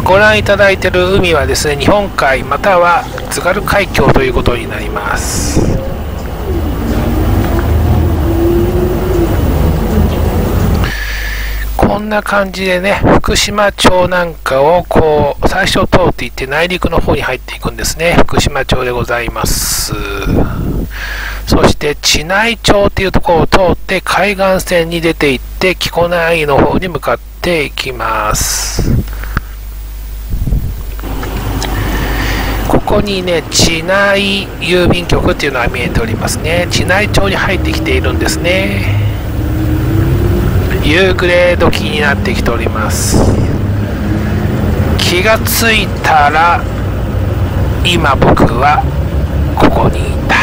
ご覧いただいている海はですね、日本海または津軽海峡ということになります。こんな感じでね、福島町なんかをこう最初通っていって内陸の方に入っていくんですね。福島町でございます。そして知内町というところを通って海岸線に出て行って木古内の方に向かっていきます。ここにね、知内郵便局っていうのが見えておりますね。知内町に入ってきているんですね。夕暮れ時になってきております。気がついたら今僕はここにいた。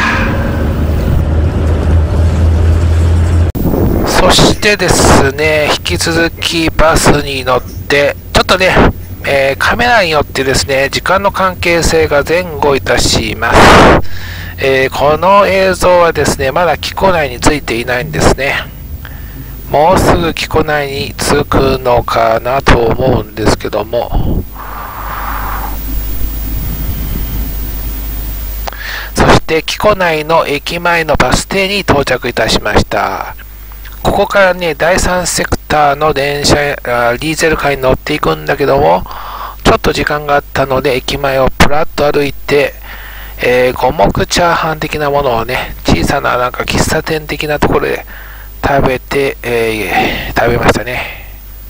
そしてですね、引き続きバスに乗ってちょっとね、カメラによってですね、時間の関係性が前後いたします。この映像はですね、まだ木古内についていないんですね。もうすぐ木古内に着くのかなと思うんですけども、そして木古内の駅前のバス停に到着いたしました。ここからね、第3セクターの電車ディーゼルカーに乗っていくんだけども、ちょっと時間があったので駅前をプラッと歩いて、五目チャーハン的なものをね、小さななんか喫茶店的なところで食べましたね。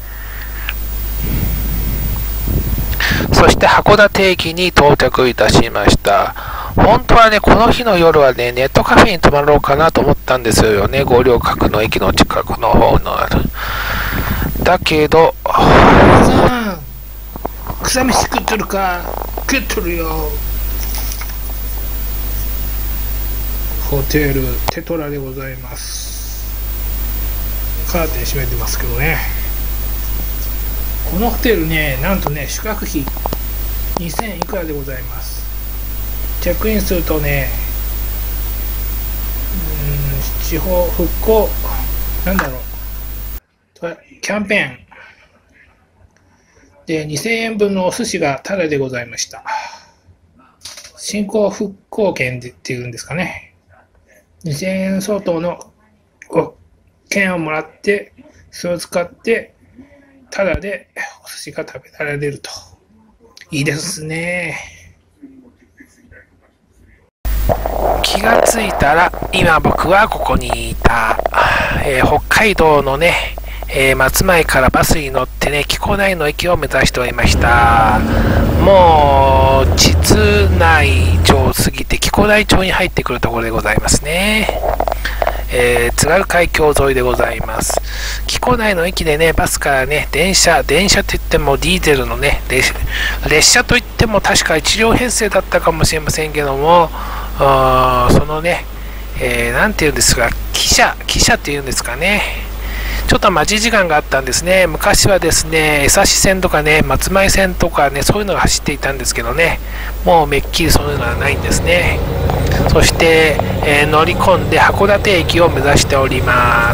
そして函館駅に到着いたしました。本当はね、この日の夜はね、ネットカフェに泊まろうかなと思ったんですよね。五稜郭の駅の近くの方のある。だけど、 さん、草飯食っとるか？食っとるよ。ホテルテトラでございます。カーテン閉めてますけどね。このホテルね、なんとね、宿泊費2000いくらでございます。チェックインするとね、地方復興、なんだろう、キャンペーンで2000円分のお寿司がタダでございました。振興復興券っていうんですかね。2000円相当の券をもらって、それを使ってタダでお寿司が食べられると。いいですね。 気がついたら今僕はここにいた。北海道のね、松前からバスに乗ってね、木古内の駅を目指しておりました。もう実内町を過ぎて木古内町に入ってくるところでございますね。津軽海峡沿いでございます。木古内の駅でね、バスからね、電車といってもディーゼルのね、列車といっても確か1両編成だったかもしれませんけども、そのね、なんていうんですか、汽車っていうんですかね、ちょっと待ち時間があったんですね。昔はですね、江差線とかね、松前線とかね、そういうのが走っていたんですけどね、もうめっきりそういうのはないんですね。そして、乗り込んで函館駅を目指しております。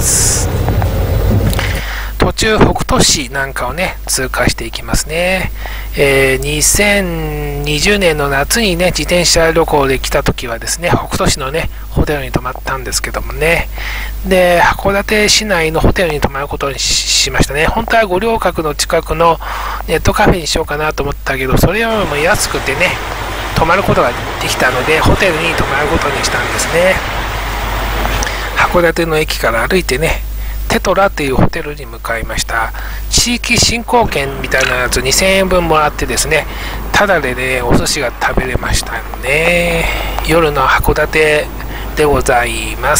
途中北斗市なんかをね通過していきますね。2020年の夏にね自転車旅行で来た時はですね、北斗市のねホテルに泊まったんですけどもね、で函館市内のホテルに泊まることにしましたね。本当は五稜郭の近くのネットカフェにしようかなと思ったけど、それよりも安くてね泊まることができたのでホテルに泊まることにしたんですね。函館の駅から歩いてねテトラというホテルに向かいました。地域振興券みたいなやつ2000円分もらってですね、タダでねお寿司が食べれましたね。夜の函館でございます。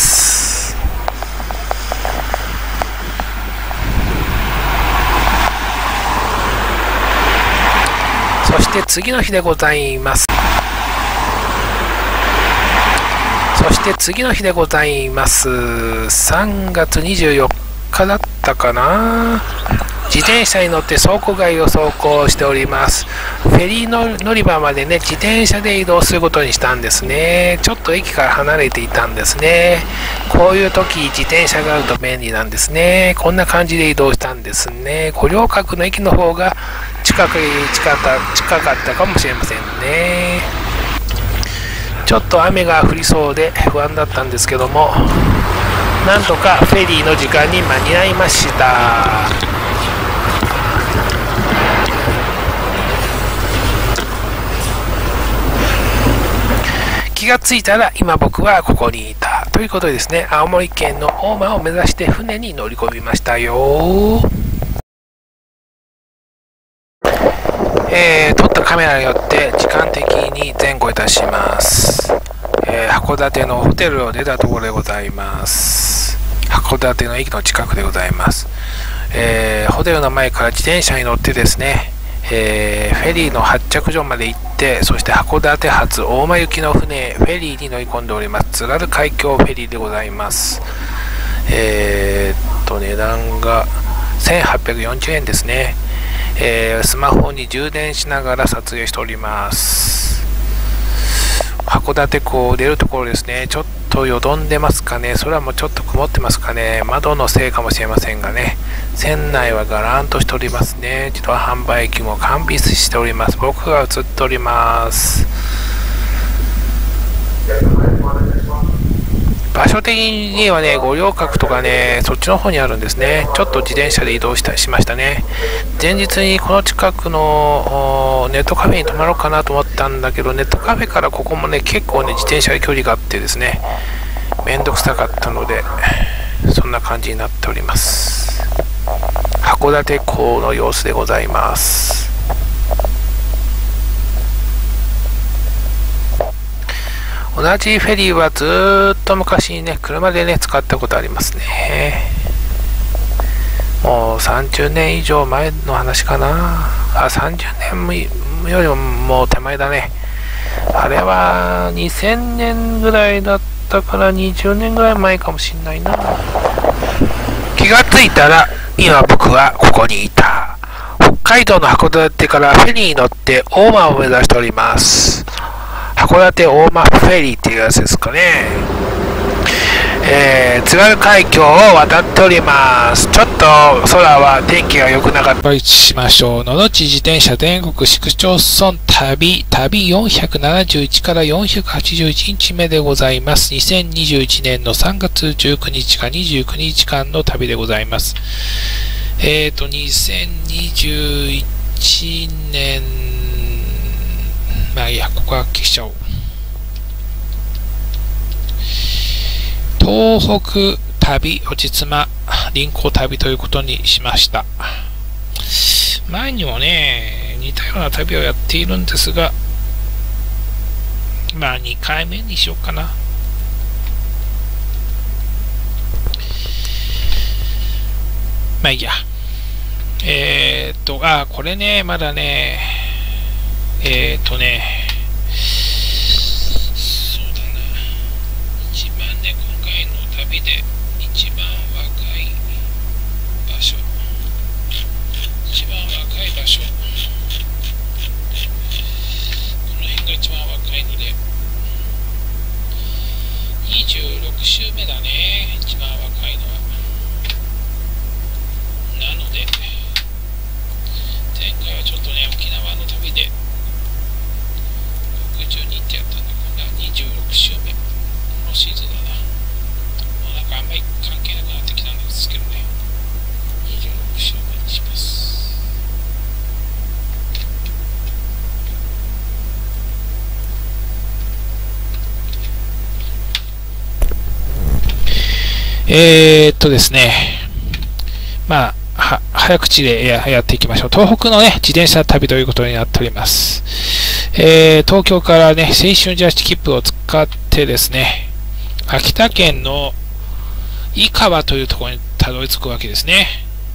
そして次の日でございます。3月24日だったかな。自転車に乗って倉庫街を走行しております。フェリーの乗り場までね自転車で移動することにしたんですね。ちょっと駅から離れていたんですね。こういう時自転車があると便利なんですね。こんな感じで移動したんですね。五稜郭の駅の方が近近かったかもしれませんね。ちょっと雨が降りそうで不安だったんですけども、なんとかフェリーの時間に間に合いました。気がついたら今僕はここにいたということでですね、青森県の大間を目指して船に乗り込みましたよ。撮ったカメラによって時間的に前後いたします。函館のホテルを出たところでございます。函館の駅の近くでございます。ホテルの前から自転車に乗ってですね、フェリーの発着所まで行って、そして函館発大間行きの船フェリーに乗り込んでおります。津軽海峡フェリーでございます。値段が1840円ですね。スマホに充電しながら撮影しております。函館港を出るところですね。ちょっとよどんでますかね。空もちょっと曇ってますかね。窓のせいかもしれませんがね。船内はガランとしておりますね。自動販売機も完備しております。僕が映っております。場所的にはね、五稜郭とかね、そっちの方にあるんですね。ちょっと自転車で移動しましたね。前日にこの近くのネットカフェに泊まろうかなと思ったんだけど、ネットカフェからここもね、結構ね、自転車で距離があってですね、めんどくさかったので、そんな感じになっております。函館港の様子でございます。同じフェリーはずーっと昔にね、車でね、使ったことありますね。もう30年以上前の話かな。30年よりももう手前だね。あれは2000年ぐらいだったから20年ぐらい前かもしんないな。気がついたら、今僕はここにいた。北海道の函館からフェリーに乗って大間を目指しております。函館大間フェリーっていうやつですかね。津軽海峡を渡っております。ちょっと空は天気が良くなかった。しましょう。のどち自転車全国市区町村旅471から481日目でございます。2021年の3月19日か29日間の旅でございます。2021年、まあいいや、ここは消しちゃおう。東北旅落ち妻臨行旅ということにしました。前にもね、似たような旅をやっているんですが、まあ2回目にしようかな。まあいいや。これね、まだね、そうだな。一番ね、今回の旅で一番若い場所。この辺が一番若いので、26週目だね、一番若いのは。なので、前回はちょっとね、沖縄の旅で62ってやったんだけど、26週目のシーズンだな。もうなんかあんまり関係なくなってきたんですけどね、26週目にします。ですね、まあ、早口でやっていきましょう。東北のね、自転車旅ということになっております。東京からね、青春ジャージ切符を使ってですね、秋田県の井川というところにたどり着くわけですね。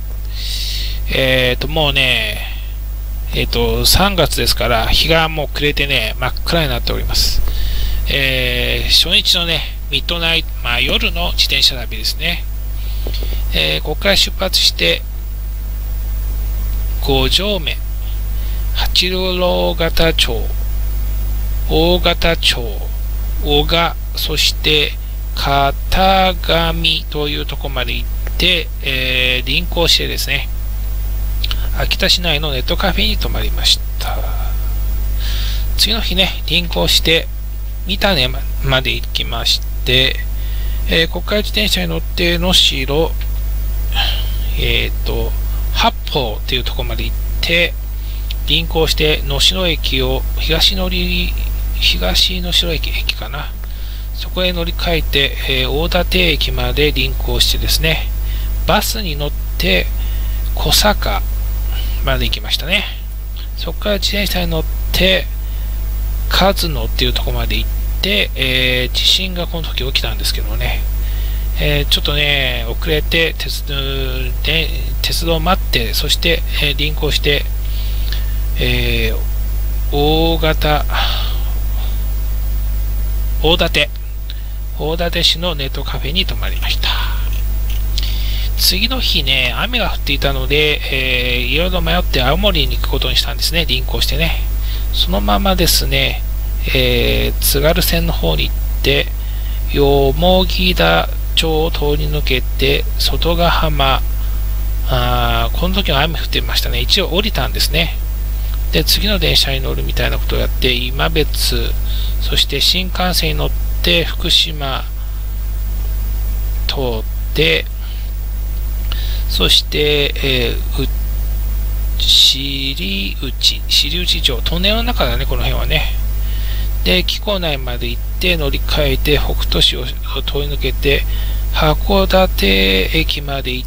もうね、3月ですから、日がもう暮れてね、真っ暗になっております。初日のね、ミッドナイト、まあ夜の自転車旅ですね。ここから出発して、五条目、八郎潟町、大潟町、男鹿、そして片上というところまで行って、臨行してですね、 秋田市内のネットカフェに泊まりました。次の日ね、輪行して三種まで行きまして、ここから自転車に乗って能代、八方っていうところまで行って、輪行して能代駅を東能代駅かな、そこへ乗り換えて、大館駅まで輪行してですね、バスに乗って小坂まで行きましたね。そこから自転車に乗って勝野っていうところまで行って、地震がこの時起きたんですけどね、ちょっとね遅れて鉄道を待って、そして、輪行して、大館市のネットカフェに泊まりました。次の日ね、雨が降っていたので、いろいろ迷って青森に行くことにしたんですね、輪行してね。そのままですね、津軽線の方に行って、蓬田町を通り抜けて、外ヶ浜、この時は雨降ってましたね。一応降りたんですね。で、次の電車に乗るみたいなことをやって、今別、そして新幹線に乗って福島通って、そして、尻内町、トンネルの中だね、この辺はね。で、木古内まで行って乗り換えて、北斗市を通り抜けて、函館駅まで行って、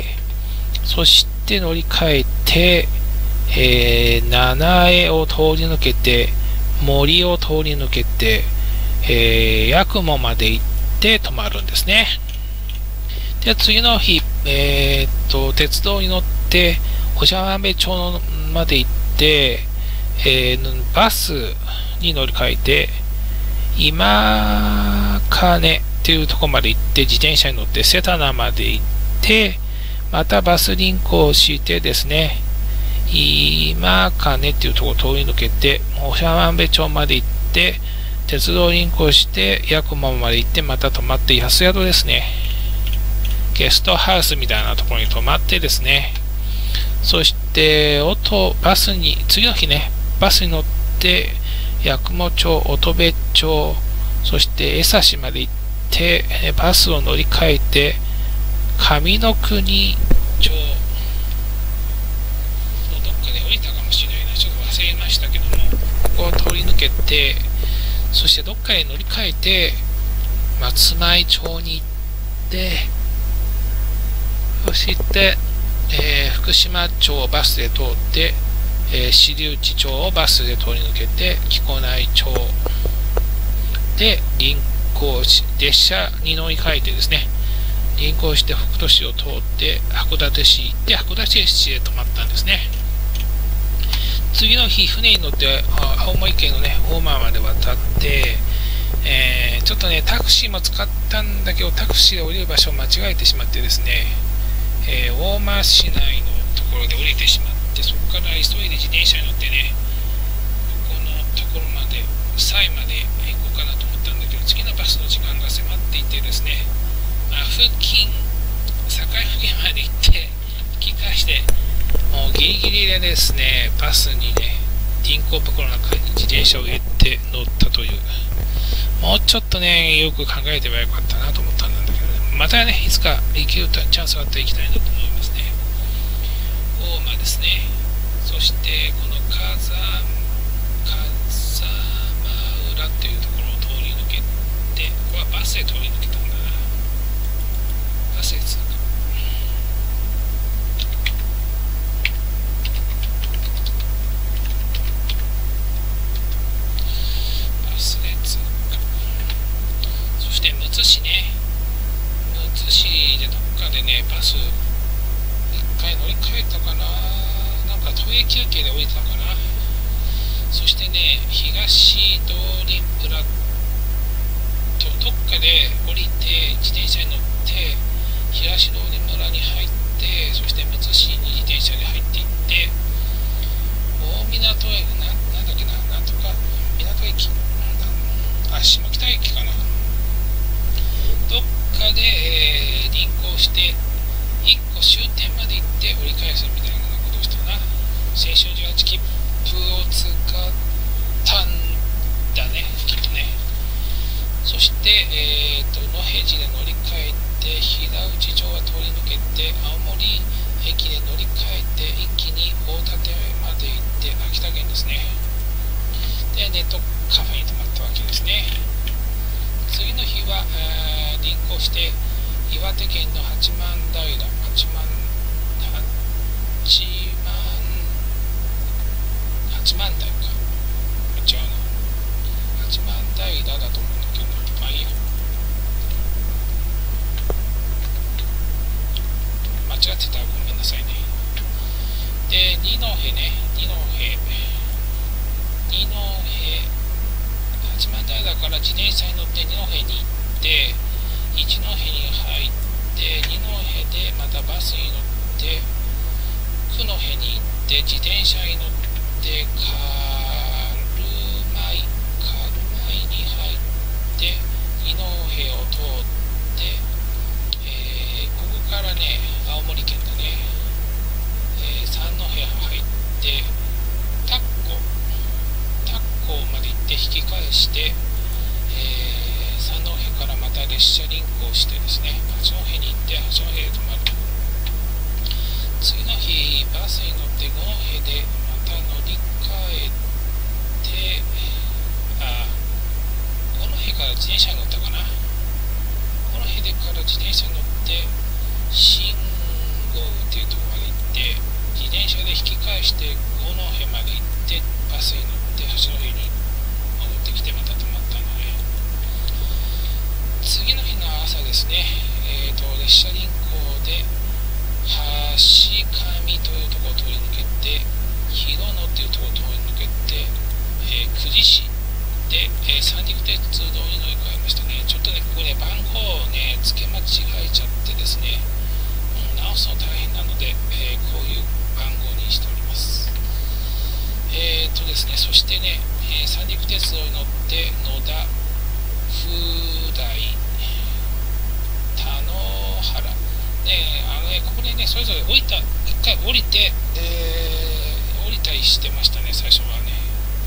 そして乗り換えて、七重を通り抜けて、森を通り抜けて、八雲まで行って泊まるんですね。で、次の日、鉄道に乗って、長万部町まで行って、バスに乗り換えて、今金っていうところまで行って、自転車に乗って世田名まで行って、またバス輪行してですね、今金っていうところを通り抜けて、長万部町まで行って、鉄道輪行して八雲まで行って、また泊まって安宿ですね、ゲストハウスみたいなところに泊まってですね、そして次の日ね、バスに乗って八雲町、乙部町、そして江差まで行って、バスを乗り換えて上の国町のどっかで降りたかもしれないな、ちょっと忘れましたけども、ここを通り抜けて、そしてどっかへ乗り換えて松前町に行って、そして、福島町をバスで通って、尻内町をバスで通り抜けて、木古内町で輪行し、列車に乗り換えてですね、輪行して北斗市を通って函館市行って、函館市で泊まったんですね。次の日、船に乗って青森県のね、大間まで渡って、ちょっとね、タクシーも使ったんだけど、タクシーで降りる場所を間違えてしまってですね、大間市内のところで降りてしまって、そこから急いで自転車に乗ってね、ここのところまで、西まで行こうかなと思ったんだけど、次のバスの時間が迫っていてですね、境付近まで行って引き返して、もうギリギリでですね、バスにね、輪行袋の中に自転車を入れて乗ったという、もうちょっとね、よく考えてばよかったなと思ったんだけど、またね、いつか行けるチャンスがあったら行きたいなと思いますね。大間ですね。そしてこの風間浦っていうところを通り抜けて、ここはバスで通り抜けたんだな。バスで通過。バスで通過。そしてむつ市ね。むつ市でどっかでね、バス一回乗り換えたかな、なんか都営休憩で降りたかな。そしてね、東通り村とどっかで降りて自転車に乗って東通り村に入って、そしてむつ市に自転車で入っていって、大港へなんだっけな、なんとか港駅、下北駅かな、どっかで、輪行して1個終点まで行って折り返すみたいな、なんかカフェに泊まったわけですね。次の日は、輪行して岩手県の八幡平、八幡台か、違うな、八幡平だと思うんだけど、まあいいや、間違ってたらごめんなさいね。で、二戸、八幡平から自転車に乗って二戸に行って、一戸に入って、二戸でまたバスに乗って、九戸に行って、自転車に乗って、カルマイに入って、二戸を通って、ここからね、青森県だね、三戸入って、タッコまで行って引き返して、三戸からまた列車輪行してですね、八戸に行って八戸で泊まる。次の日バスに乗って五戸でまた乗り換えて、五戸から自転車に乗ったかな。五戸でから自転車に乗って新郷っていうところまで行って、自転車で引き返して五戸まで行ってバスに乗って八戸に戻ってきてまた泊まったので、次の日の朝ですね、列車輪行で橋上というところを通り抜けて、広野というところを通り抜けて、久慈市で、三陸鉄道に乗り換えましたね。ちょっとね、ここね、番号をね、付け間違えちゃってですね、直すの大変なので、こういう番号にしております。ですね、そしてね、三陸鉄道に乗って野田、富大、田野原、ここでね、それぞれ一回降りて、降りたりしてましたね、最初はね。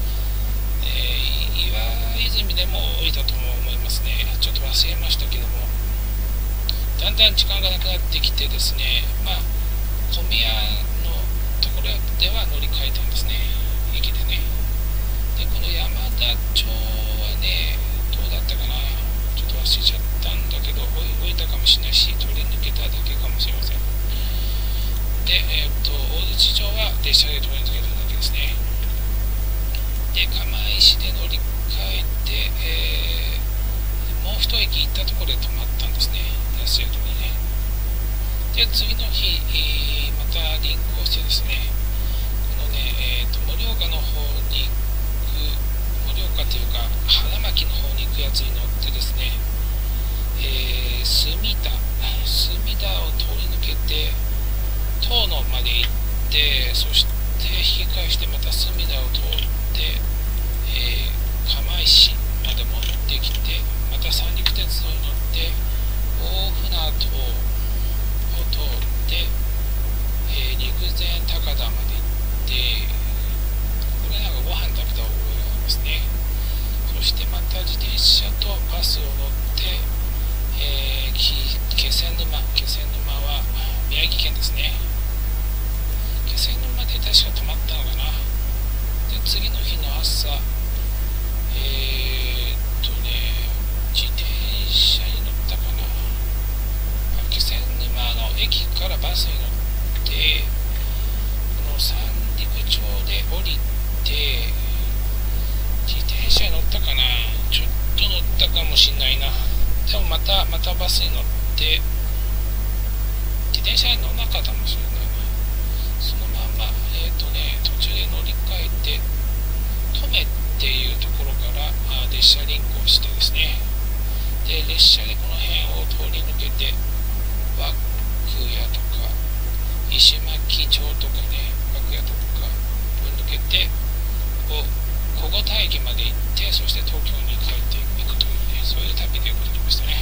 岩泉でも降りたとも思いますね。ちょっと忘れましたけども、だんだん時間がなくなってきてですね、小宮のところでは乗り換えたんですね、駅でね。で、この山田町はね、どうだったかな、ちょっと忘れちゃったんだけど、降りたかもしれないし、通り抜けただけかもしれません。で、大槌町は列車で通り抜けただけですね。で、釜石で乗り換えて、もう一駅行ったところで止まったんですね、安宿にね。で、次の日、また輪行してですね、このね、盛岡の方に行く、盛岡というか花巻の方に行くやつに乗ってですね、隅田を通り抜けて遠野まで行って、そして引き返してまた隅田を通って、釜石まで戻ってきて、また三陸鉄道に乗って大船渡を通って、陸前高田まで行って、これなんかご飯食べた覚えがありますね。そしてまた自転車とバスを乗って、気仙沼は宮城県ですね。気仙沼で確か泊まったのかな。で、次の日の朝、自転車に乗ったかな。気仙沼の駅からバスに乗って、この三陸町で降りて、自転車に乗ったかな。ちょっと乗ったかもしれないな。でもまたバスに乗って、自転車に乗らなかったかもしれないな。そのまま、途中で乗り換えて、登米っていうところから列車輪行してですね、で、列車でこの辺を通り抜けて、和久屋とか、石巻町とかね、和久屋とかを抜けて、小五田駅まで行って、そして東京に帰っていくというね、そういう旅でございましたね。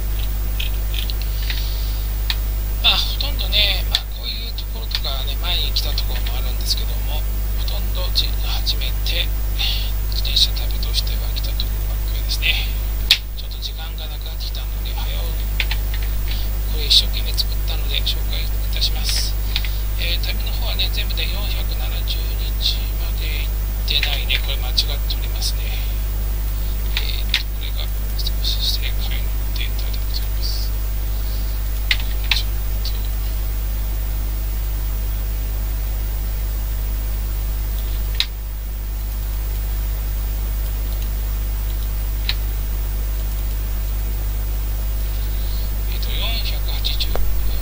ほとんどね、こういうところとかね、前に来たところもあるんですけども、ほとんど初めて自転車旅としては来たところばっかりですね。ちょっと時間がなくなってきたので、これ一生懸命作ったので紹介いたします。旅の方はね、全部で470日まで行っってないね。これ間違っておりますね。これが正解のデータでございます。ちょっと481、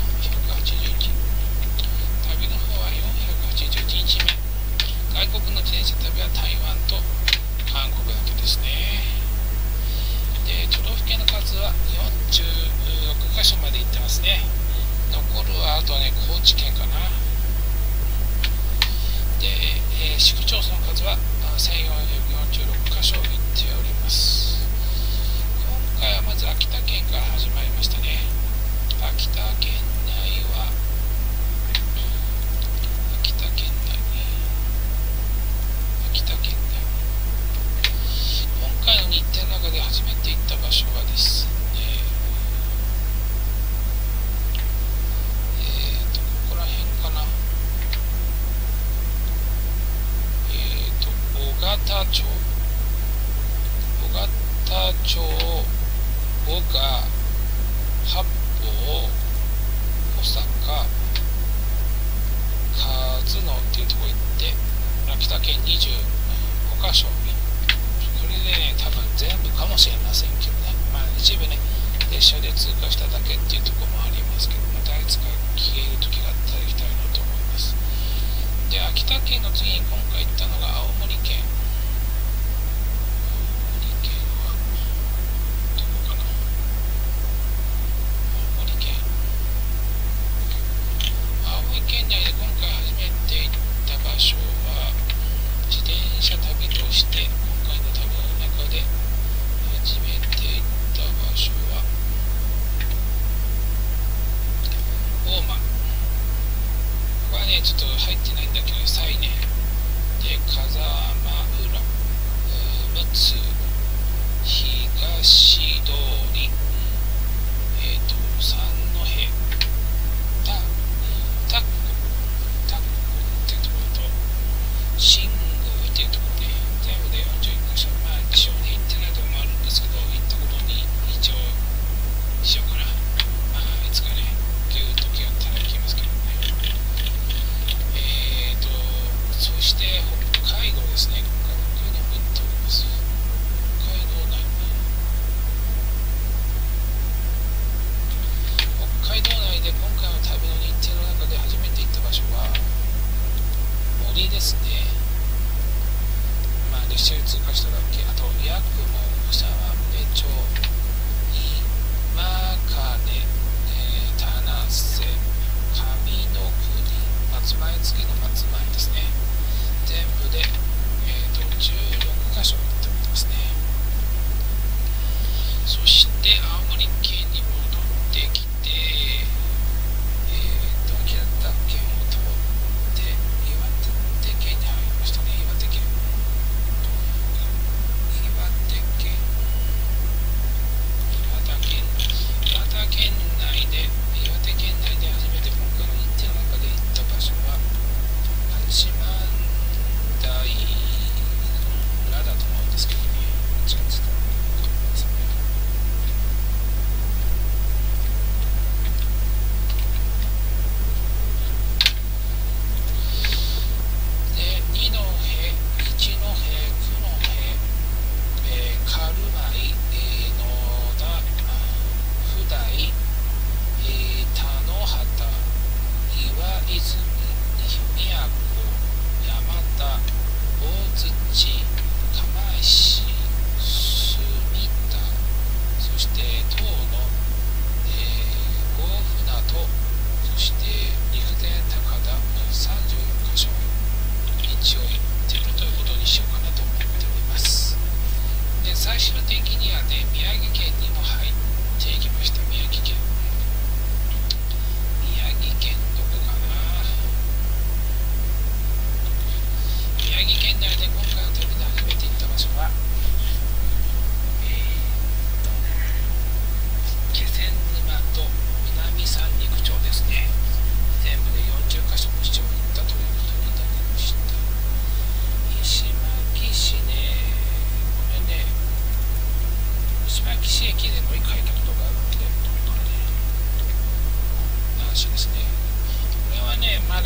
旅の方は481日目。外国の自転車旅は台湾と韓国だけですね。で、都道府県の数は46カ所まで行ってますね。残るはあとはね、高知県かな。で、市区町村の数は1446カ所行っております。今回はまず秋田県から始まりましたね。秋田県内は今回の日程の中で初めて行った場所はですね、ここら辺かな。小形町、小賀、八方、保坂、数野っていうところ行って秋田県25カ所。これでね、多分全部かもしれませんけどね、まあ一部ね、列車で通過しただけっていうところもありますけど、またいつか消える時があったら行きたいなと思います。で、秋田県の次に今回行ったのが青森県。青森県はどこかな。青森県内で今回初めて行った場所は、自転車旅として今回の旅の中で初めて行った場所は大間。ここはねちょっと入ってないんだけどサイね。で、風間浦、陸奥、東通り、三戸、タッコってところと新宮っていうところね、全部で41カ所。まあ一応ね行ってないところもあるんですけど、行ったことに一応しようかな。まあいつかね行く時があったら行きますけどね。そして北海道ですね。北海道も行っております。北海道内、北海道内で今回の旅の日程の中で初めて行った場所は森ですね。まあ列車で通過しただけ。あと八雲、長万部町、今金、田無瀬、上の国、松前付の松前ですね。全部で、16カ所行っておりますね。そして青森県に戻ってきて、秋田県を通って岩手県に入りましたね。岩手県内で初めて今回の日程の中で行った場所は八幡平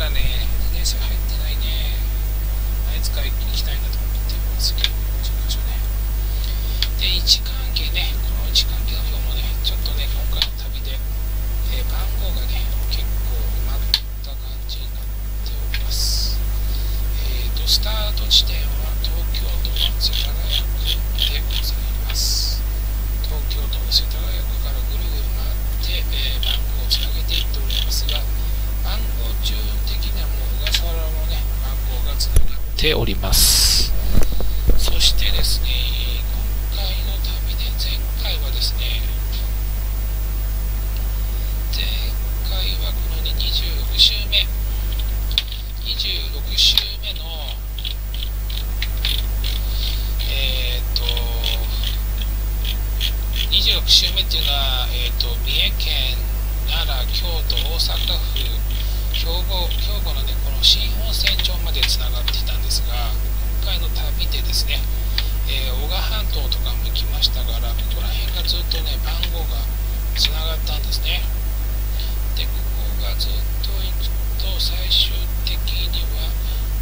だね、自転車入ってないね。いつか行きたいなと思ってますけど、場所ね。で、位置関係ね、この位置関係の表もね、ちょっとね、今回の旅で、番号がね、結構埋まった感じになっております。スタート地点は東京都の世田谷区でございます。東京都の世田谷区からぐるぐる回って、番号をつなげていっておりますが、番号順的にはもう小笠原もね、番号がつながっております。そしてですね、今回の旅で、前回はですね、前回はこの、ね、26週目の26週目っていうのは、三重県、奈良、京都、大阪府、兵庫のね、この新温泉町までつながっていたんですが、今回の旅でですね、男鹿半島とかも行きましたから、ここら辺がずっとね、番号がつながったんですね。で、ここがずっと行くと、最終的には、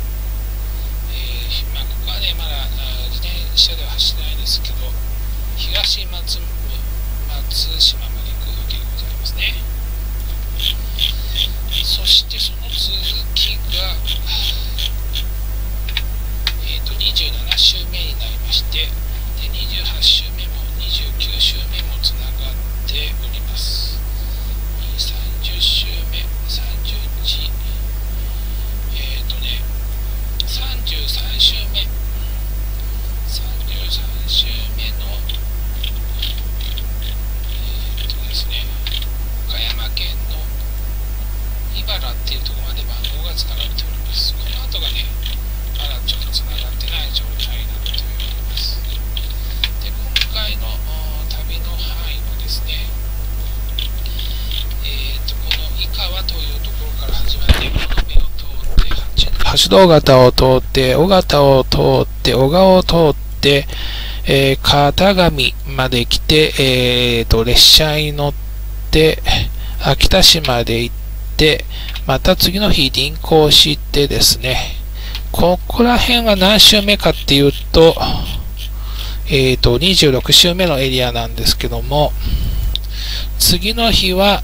ここはね、まだ自転車では走れないんですけど、東松島まで行くわけでございますね。そしてその続きが、27週目になりまして、で28週目も29週目もつながっております。30週目、31、33週目、33週目のですね、岡山県の茨っていうところまで番号がつながっております。この後がね、まだちょっとつながってない状態になっております。で、今回の旅の範囲はですね、この井川というところから始まって、この目を通って、橋戸潟を通って、尾形を通って、小川を通って、片上まで来て、列車に乗って秋田市まで行って、また次の日臨行してですね、ここら辺は何週目かっていうと、26週目のエリアなんですけども、次の日は、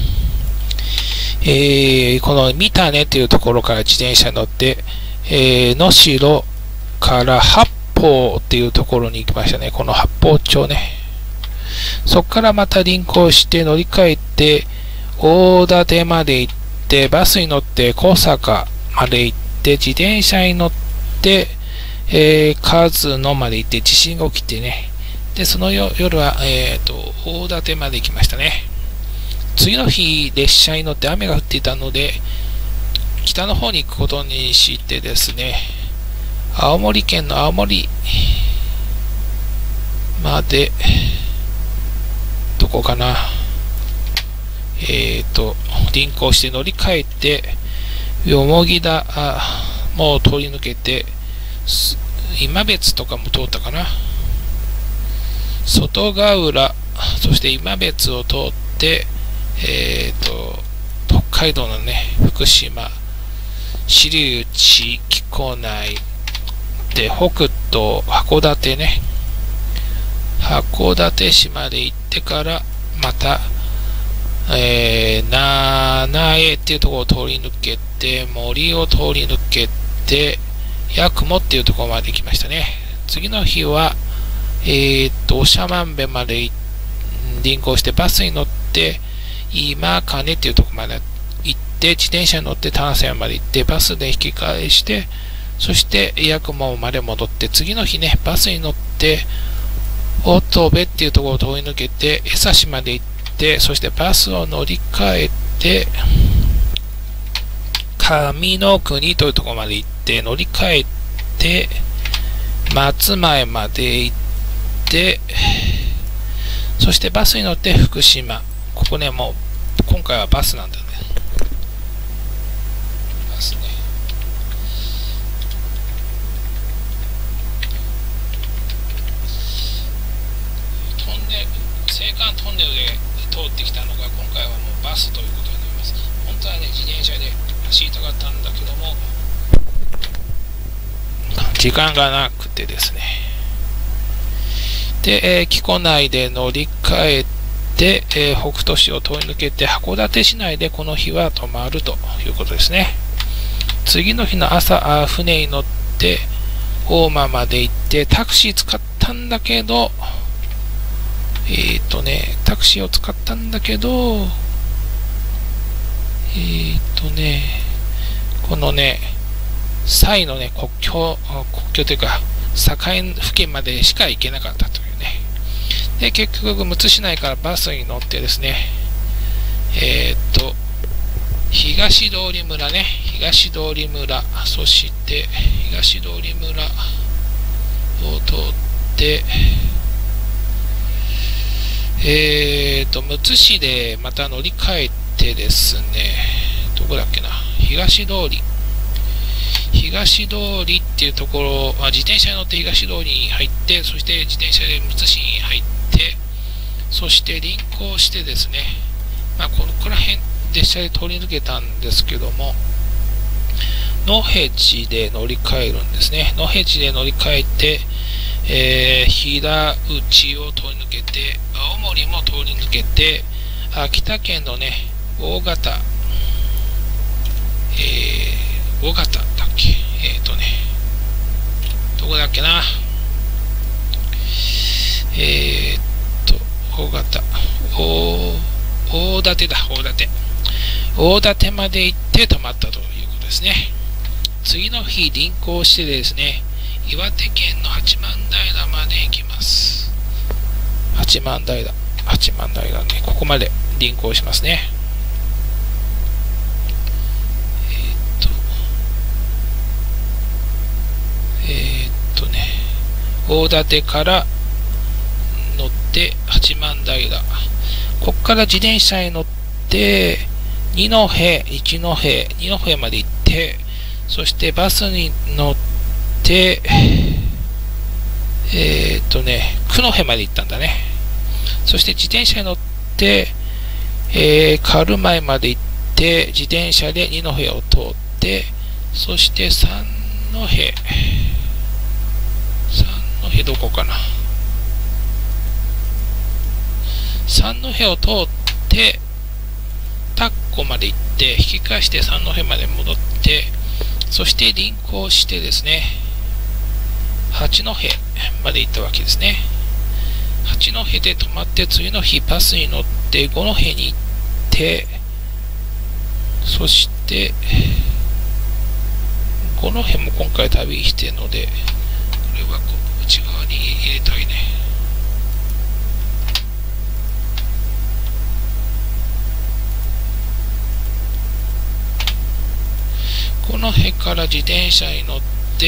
この三種っていうところから自転車に乗って、能代から八方っていうところに行きましたね。この八方町ね。そこからまた臨行して乗り換えて、大館まで行って、バスに乗って高坂まで行って、自転車に乗って、数野まで行って地震が起きてね。で、その夜は、大館まで行きましたね。次の日、列車に乗って雨が降っていたので、北の方に行くことにしてですね、青森県の青森まで、どこかな、臨行して乗り換えて、よもぎ田もう通り抜けて、今別とかも通ったかな。外ヶ浦、そして今別を通って、北海道のね、福島、知内、木古内、で、北東、函館ね。函館市まで行ってから、また、七重っていうところを通り抜けて、森を通り抜けて、八雲っていうところまで行きましたね。次の日は、長万部まで臨行してバスに乗って、今金っていうところまで行って、自転車に乗って丹西まで行って、バスで引き返して、そして八雲まで戻って、次の日ね、バスに乗って、乙部っていうところを通り抜けて、江差まで行って、そしてバスを乗り換えて、上の国というところまで行って、乗り換えて、松前まで行って、そしてバスに乗って福島。ここね、もう、今回はバスなんだね。バスね。青函トンネルで通ってきたのが、今回はもうバスということになります。本当はね、自転車で走りたかったんだけども、時間がなくてですね。で、木古内で乗り換えて、北斗市を通り抜けて函館市内でこの日は泊まるということですね。次の日の朝、船に乗って大間まで行ってタクシー使ったんだけど、タクシーを使ったんだけど、このね、サイのね、国境というか、境付近までしか行けなかったというね。で、結局、むつ市内からバスに乗ってですね、東通村ね、東通村、そして東通村を通って、むつ市でまた乗り換えてですね、どこだっけな、東通りっていうところ、自転車に乗って東通りに入って、そして自転車でむつ市に入って、そして臨行してですね、ここら辺列車で通り抜けたんですけども、野辺地で乗り換えるんですね。野辺地で乗り換えて、平内を通り抜けて、青森も通り抜けて、秋田県のね、大型だっけ、どこだっけな、大館まで行って泊まったということですね。次の日臨行してですね、岩手県の八幡平まで行きます。八幡平ね、ここまで臨行しますね。大館から乗って八幡平、ここから自転車に乗って二戸まで行って、そしてバスに乗って九戸まで行ったんだね。そして自転車に乗って、軽米まで行って自転車で二戸を通って、そして三戸どこかな、三戸を通って田子まで行って引き返して三戸まで戻って、そして臨行してですね、八戸まで行ったわけですね。八戸で泊まって、次の日バスに乗って五戸に行って、そして五戸も今回旅しているので、これは内側に入れたいね。この辺から自転車に乗って、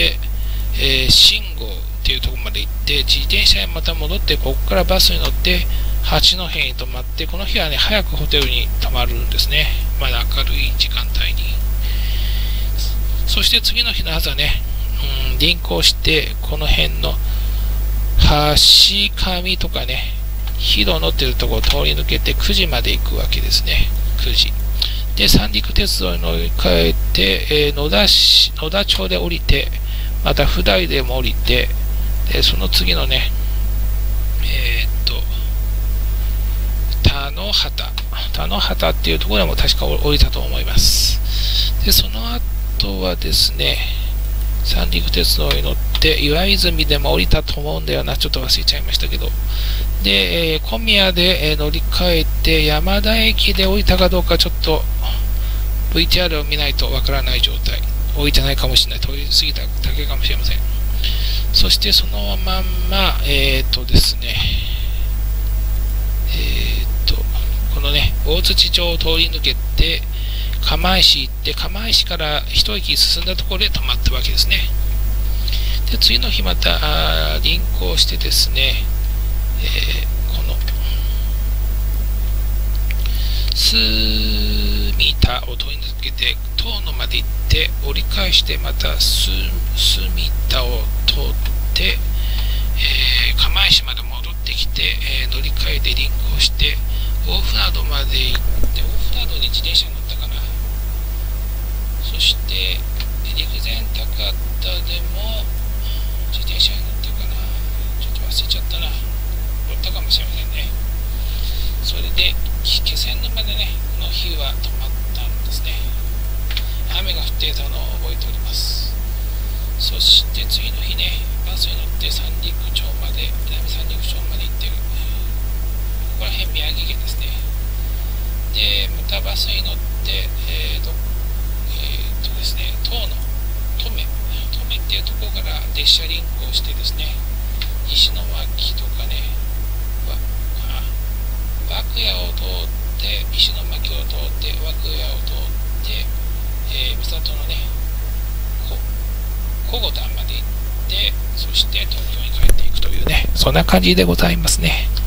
信号っていうところまで行って、自転車にまた戻って、ここからバスに乗って八戸に泊まって、この日はね、早くホテルに泊まるんですね。まだ明るい時間帯に。そして次の日の朝ね、臨行して、この辺の橋上とかね、広野っていうところを通り抜けて9時まで行くわけですね。9時。で、三陸鉄道に乗り換えて、野田町で降りて、また普代でも降りて、でその次のね、田野畑っていうところでも確か降りたと思います。で、その後はですね、三陸鉄道に乗って岩泉でも降りたと思うんだよな、ちょっと忘れちゃいましたけど、で、小宮で乗り換えて山田駅で降りたかどうかちょっと VTR を見ないとわからない状態、降りてないかもしれない、通り過ぎただけかもしれません。そしてそのまんまですね、このね、大槌町を通り抜けて釜石行って、釜石から一駅進んだところで泊まったわけですね。で、次の日また臨行してですね、この住田を通り抜けて遠野まで行って折り返して、また住田を通って、釜石まで戻ってきて、乗り換えて臨行して大船渡まで行って、大船渡に自転車に乗ったかな。 そして陸前高田でも自転車に乗ってるかな、ちょっと忘れちゃったな、乗ったかもしれませんね。それで気仙沼でね、この日は止まったんですね。雨が降っていたのを覚えております。そして次の日ね、バスに乗って三陸町まで、南三陸町まで行ってる。ここら辺宮城県ですね。で、またバスに乗って、ですね、遠野、登米っていうところから列車リンクをしてですね、石巻とかね、涌谷を通って、石巻を通って、涌谷を通って、三郷のね、小五段まで行って、そして東京に帰っていくというね、そんな感じでございますね。